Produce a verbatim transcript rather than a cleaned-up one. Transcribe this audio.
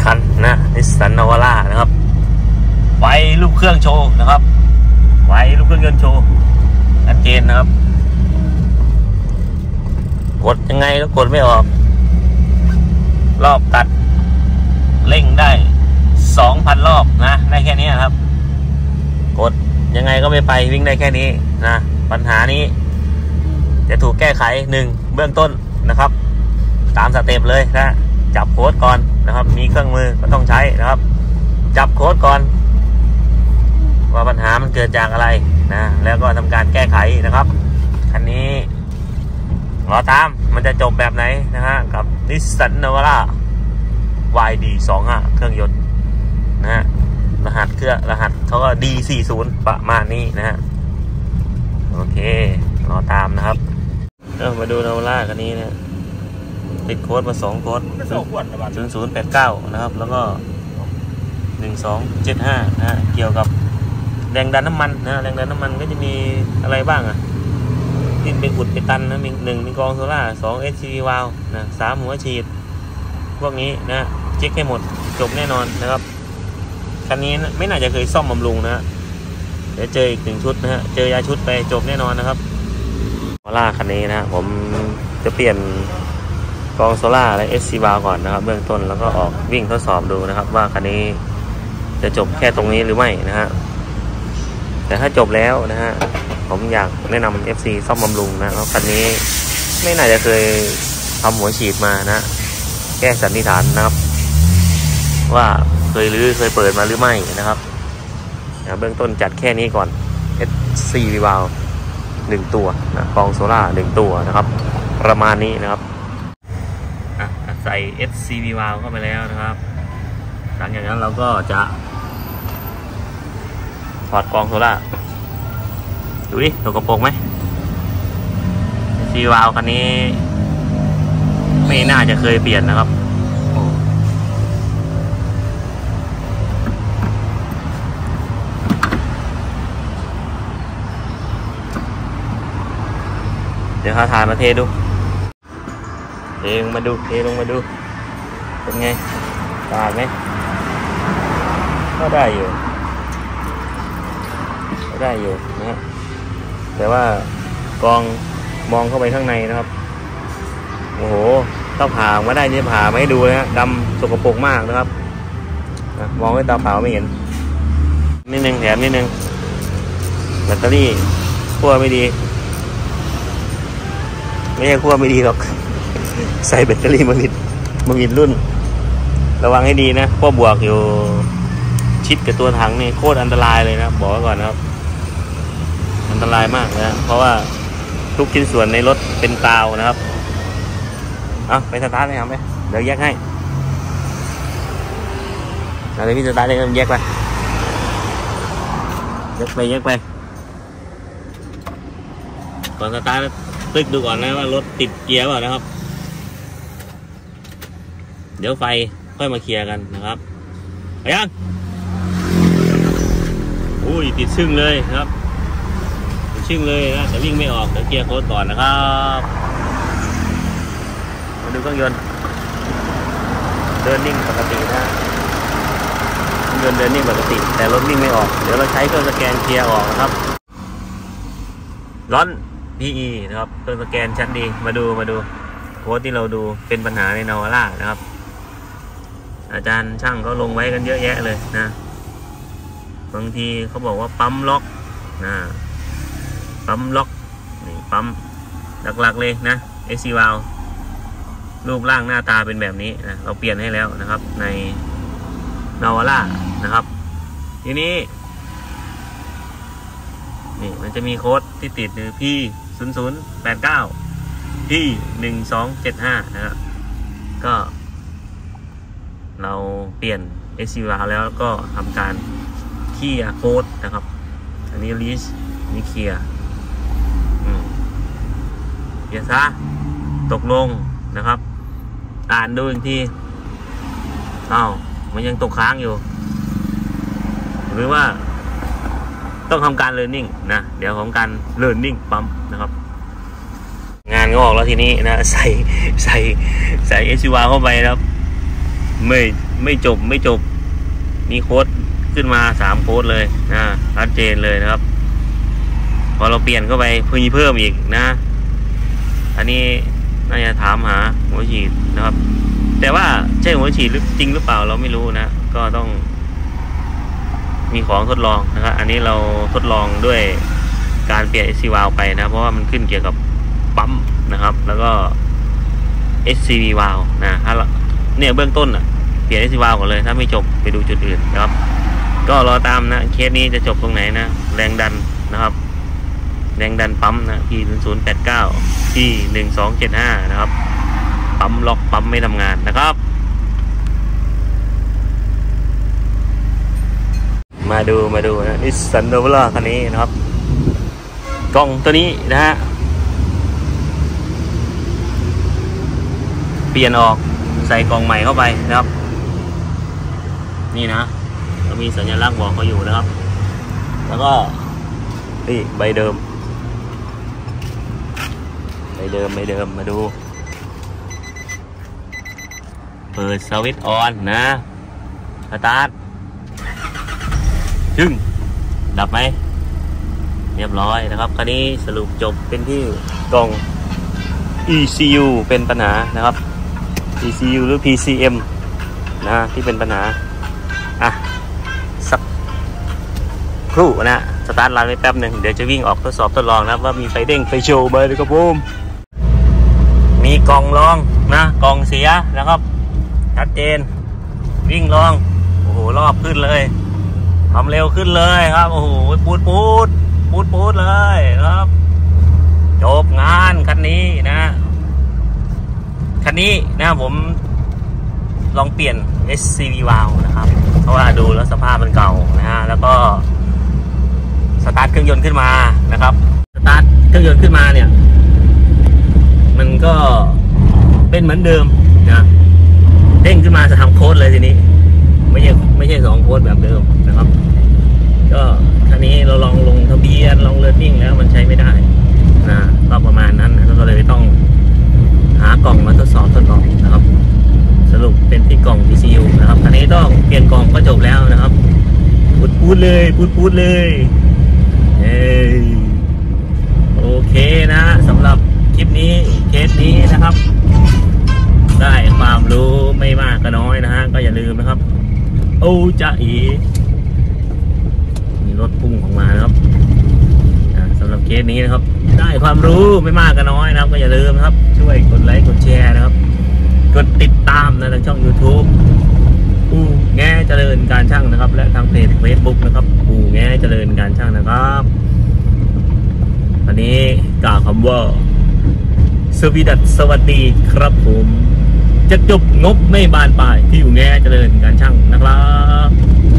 คันนะนิสสันนาวาร่านะครับไฟลูกเครื่องโชว์นะครับไฟลูกเครื่องยนต์โชว์ชัดเจนนะครับกดยังไงก็กดไม่ออกรอบตัดเร่งได้ สองพัน รอบนะได้แค่นี้ครับกดยังไงก็ไม่ไปวิ่งได้แค่นี้นะปัญหานี้จะถูกแก้ไขหนึ่งเบื้องต้นนะครับตามสเต็ปเลยนะจับโค้ดก่อนนะครับมีเครื่องมือก็ต้องใช้นะครับจับโค้ดก่อนว่าปัญหามันเกิดจากอะไรนะแล้วก็ทำการแก้ไขนะครับคันนี้รอตามมันจะจบแบบไหนนะฮะกับ Nissan Navara วาย ดี สองสิบห้า เครื่องยนต์นะฮะรหัสเครื่องรหัสเขาก็ ดี สี่สิบ ประมาณนี้นะฮะโอเครอตามนะครับเออมาดู Navara คันนี้นะติดโค้ดมาสองโค้ดศูนย์ศูนย์แปดเก้านะครับแล้วก็หนึ่งสองเจ็ดห้านะฮะเกี่ยวกับแรงดันน้ำมันนะแรงดันน้ำมันก็จะมีอะไรบ้างอ่ะที่เป็นอุดไปตันนะมีหนึ่งมีกองโซล่าสองเอชซีวาลนะสามหัวฉีดพวกนี้นะเช็คให้หมดจบแน่นอนนะครับคันนี้นะไม่น่าจะเคยซ่อมบำรุงนะเดี๋ยวเจออีกหนึ่งชุดนะฮะเจอยาชุดไปจบแน่นอนนะครับโซล่าคันนี้นะผมจะเปลี่ยนกองโซล่าและเอชซีวาลก่อนนะครับเบื้องต้นแล้วก็ออกวิ่งทดสอบดูนะครับว่าคันนี้จะจบแค่ตรงนี้หรือไม่นะฮะแต่ถ้าจบแล้วนะฮะผมอยากแนะนำ เอฟ ซี ซ่อมบำรุงนะเพราะคันนี้ไม่น่าจะเคยทำหัวฉีดมานะแก้สันนิษฐานนะครับว่าเคยรื้อเคยเปิดมาหรือไม่นะครับเบื้องต้นจัดแค่นี้ก่อน เอช ซี วาลหนึ่งตัวนะกองโซล่าหนึ่งตัวนะครับประมาณนี้นะครับใส่ เอช ซี วาลเข้าไปแล้วนะครับหลังจากนั้นเราก็จะถอดกองโซล่าดูดิตัวกระโปรงไหมซีวาลคันนี้ไม่น่าจะเคยเปลี่ยนนะครับเดี๋ยวข้าทานมาเทดูเทลงมาดูเทลงมาดูเป็นไงสะอาดไหมก็ได้อยู่ก็ได้อยู่นะฮะแต่ว่ากองมองเข้าไปข้างในนะครับโอ้โหต้องผ่ามาได้เนี่ยผ่ามาให้ดูนะฮะดำสกปรกมากนะครับมองด้วยตาเปล่าไม่เห็นนิดนึงแถมนิดนึงแบตเตอรี่ขั้วไม่ดีไม่ใช่ขั้วไม่ดีหรอกใส่แบตเตอรี่มาผิดมาผิดรุ่นระวังให้ดีนะขั้วบวกอยู่ชิดกับตัวถังนี่โคตรอันตรายเลยนะบอกไว้ก่อนนะครับอันตรายมากนะเพราะว่าทุกชิ้นส่วนในรถเป็นกาวนะครับเอาไปสตาร์ทเลยครับไปเดี๋ยวแยกให้เดี๋ยวพี่สตาร์ทเลยแยกไปแยกไปแยกไปก่อนสตาร์ทตึกดูก่อนนะว่ารถติดเกียร์เปล่านะครับเดี๋ยวไฟค่อยมาเคลียร์กันนะครับไปยังอุ้ยติดซึ่งเลยครับติดซึ่งเลยนะแต่วิ่งไม่ออกเดี๋ยวเกียร์โค้ดก่อนนะครับมาดูเครื่องยนต์เดินนิ่งปกตินะเครื่องยนต์เดินนิ่งปกติแต่รถวิ่งไม่ออกเดี๋ยวเราใช้เครื่องสแกนเคลียร์ออกนะครับร้อน พี อี นะครับเครื่องสแกนชัดดีมาดูมาดูโค้ดที่เราดูเป็นปัญหาในนาวาร่านะครับอาจารย์ช่างเขาลงไว้กันเยอะแยะเลยนะบางทีเขาบอกว่าปั๊มล็อกนะปั๊มล็อกนี่ปั๊มหลักๆเลยนะเอช ซี วาลรูปร่างหน้าตาเป็นแบบนี้นะเราเปลี่ยนให้แล้วนะครับในนาวาร่านะครับทีนี้นี่มันจะมีโค้ดที่ติดคือ พี ศูนย์ ศูนย์ แปด เก้า พี หนึ่ง สอง เจ็ด ห้านะครับก็เราเปลี่ยน เอช ซี วาลแล้วก็ทำการเคลียร์โค้ดนะครับอันนี้ลิสนี่เคลียร์เคลียร์ซะตกลงนะครับอ่านดูอีกทีอ้าวมันยังตกค้างอยู่หรือว่าต้องทำการ learning นะเดี๋ยวของการ learning ปั๊มนะครับงานก็ออกแล้วทีนี้นะใส่ใส่ใส่ เอช ซี วาลเข้าไปนะครับไม่ไม่จบไม่จบมีโค้ดขึ้นมาสามโค้ดเลยนะชัดเจนเลยนะครับพอเราเปลี่ยนเข้าไปมีเพิ่มอีกนะอันนี้น่าจะถามหาหัวฉีดนะครับแต่ว่าใช่หัวฉีดจริงหรือเปล่าเราไม่รู้นะก็ต้องมีของทดลองนะครับอันนี้เราทดลองด้วยการเปลี่ยน เอส ซี valve ไปนะเพราะว่ามันขึ้นเกี่ยวกับปั๊มนะครับแล้วก็ เอส ซี วี valve นะถ้าเนี่ยเบื้องต้นอ่ะเปลี่ยน เอส ซี valve ก่อนเลยถ้าไม่จบไปดูจุดอื่นนะครับก็รอตามนะเคสนี้จะจบตรงไหนนะแรงดันนะครับแรงดันปั๊มนะ พี ศูนย์ ศูนย์ แปด เก้า พี หนึ่ง สอง เจ็ด ห้านะครับปั๊มล็อกปั๊มไม่ทำงานนะครับมาดูมาดูนะนิสสันโนวาคันนี้นะครับกล่องตัวนี้นะฮะเปลี่ยนออกใส่กล่องใหม่เข้าไปนะครับนี่นะก็มีสัญลักษณ์บอกเขาอยู่นะครับแล้วก็นี่ใบเดิมใบเดิมใบเดิมมาดูเปิดสวิตช์ออนนะสตาร์ทจึงดับไหมเรียบร้อยนะครับคันนี้สรุปจบเป็นที่กล่อง อี ซี ยู เป็นปัญหานะครับ อี ซี ยู หรือ พี ซี เอ็ม นะที่เป็นปัญหาอ่ะสักครู่นะสตาร์ทรันไว้แป๊บหนึ่งเดี๋ยวจะวิ่งออกทดสอบทดลองนะว่ามีไฟเด้งไฟโชว์ไหมเลยครับผมมีกล่องรองนะกล่องเสียนะครับชัดเจนวิ่งลองโอ้โหรอบขึ้นเลยทำเร็วขึ้นเลยครับโอ้โหปูดปูดปูดปูดเลยครับจบงานคันนี้นะคันนี้นะผมลองเปลี่ยน เอส ซี วี valve นะครับเพราะว่าดูแล้วสภาพมันเก่านะฮะแล้วก็สตาร์ทเครื่องยนต์ขึ้นมานะครับสตาร์ทเครื่องยนต์ขึ้นมาเนี่ยมันก็เป็นเหมือนเดิมนะเด้งขึ้นมาจะทำโค้ดเลยทีนี้ไม่ใช่ไม่ใช่สองโค้ดแบบเดิมนะครับก็คันนี้เราลองลงทะเบียนลองเลิร์นนิ่งแล้วมันใช้ไม่ได้นะก็ประมาณนั้นนะก็เลยต้องหากล่องมาทดสอบทดลองนะครับสรุปเป็นที่กล่อง พี ซี ยู นะครับคันนี้ต้องเปลี่ยนกล่องก็จบแล้วนะครับพูดพูดเลยพูดพูดเลยเอ้โอเคนะสำหรับคลิปนี้เคสนี้นะครับได้ความรู้ไม่มากก็น้อยนะฮะก็อย่าลืมนะครับโอ้จะอีมีรถพุ่งออกมานะครับสำหรับเคสนี้นะครับได้ความรู้ไม่มากก็น้อยนะครับก็อย่าลืมนะครับช่วยกดไลค์กดแชร์นะครับกดติดตามนะทางช่อง YouTube อู่แง่เจริญการช่างนะครับและทางเพจ Facebook นะครับอู่แง่เจริญการช่างนะครับวันนี้กล่าวคำว่าสวีดัสสวัสดีครับผมจะจบงบไม่บานปลายที่อู่แง่เจริญการช่างนะครับ